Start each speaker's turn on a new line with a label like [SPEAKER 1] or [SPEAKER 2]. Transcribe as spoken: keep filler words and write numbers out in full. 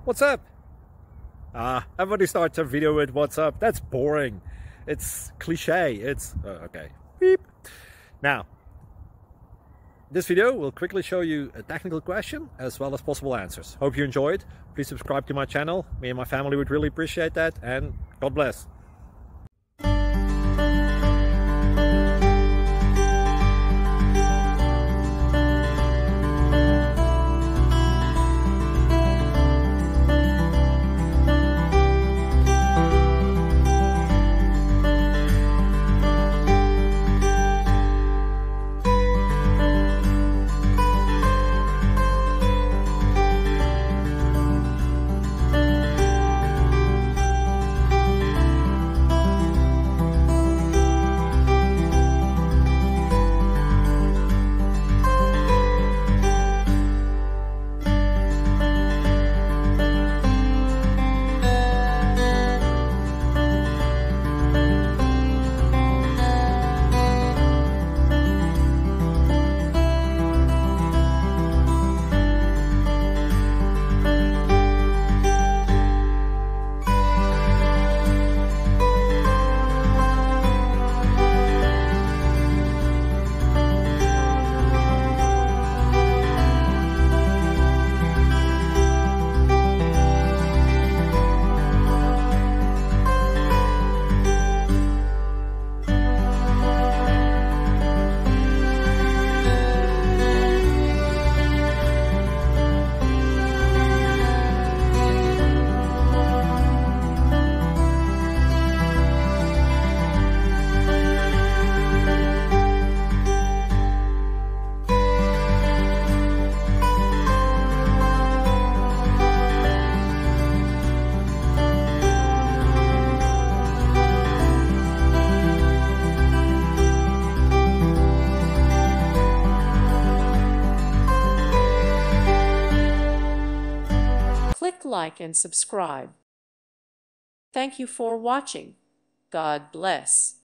[SPEAKER 1] What's up? Ah, everybody starts a video with what's up. That's boring. It's cliche. It's uh, okay. Beep. Now, this video will quickly show you a technical question as well as possible answers. Hope you enjoyed. Please subscribe to my channel. Me and my family would really appreciate that, and God bless.
[SPEAKER 2] Click like and subscribe. Thank you for watching. God bless.